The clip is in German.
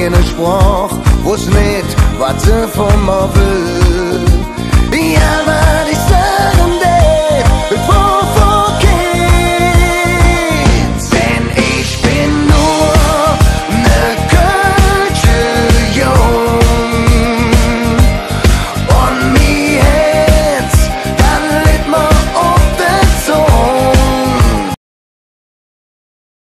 keine Sprache, wuss nicht, was sie von mir will.